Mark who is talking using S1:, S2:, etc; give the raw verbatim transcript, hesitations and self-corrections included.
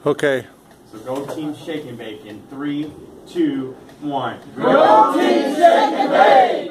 S1: Okay.
S2: So go Team Shake and Bake in three, two, one.
S3: Go Team Shake and Bake!